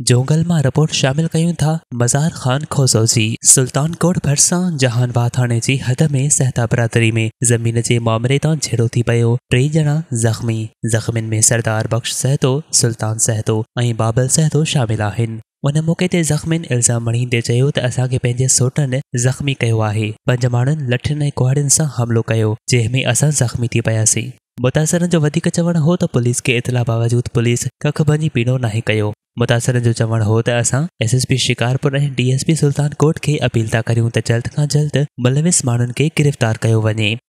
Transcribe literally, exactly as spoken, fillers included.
जोंगल मां रिपोर्ट शामिल कयूं था मज़ार ख़ान खोसोजी। सुल्तान कोट भरिसां जहानबाद थाणे जी हद में सहता बिरादरी में ज़मीन जे मामले तां झेड़ो थी पियो। टे ॼणा ज़ख़्मी। ज़ख़्मियुनि में सरदार बख़्श सहतो, सुल्तान सहतो ऐं बाबल सहतो शामिल आहिनि। उन मौक़े ते ज़ख़्मियुनि इल्ज़ाम मणींदे चयो त असांखे पंहिंजे सोटनि ज़ख़्मी कयो आहे। पंज माण्हुनि लठियुनि ऐं कुहाड़ियुनि सां हमिलो कयो, जंहिं में असां ज़ख़्मी थी पियासीं। मुतासिरनि जो वधीक चवणु हो त पुलिस खे इतला बावजूद पुलिस कख भञी पीनो नाहे कयो। मुतासिरनि जो चवणु हो त असां एस एस पी शिकारपुर ऐं D S P Sultan Kot खे अपील था करियूं त जल्द खां जल्द मुलविस माण्हुनि खे गिरफ़्तार कयो वञे।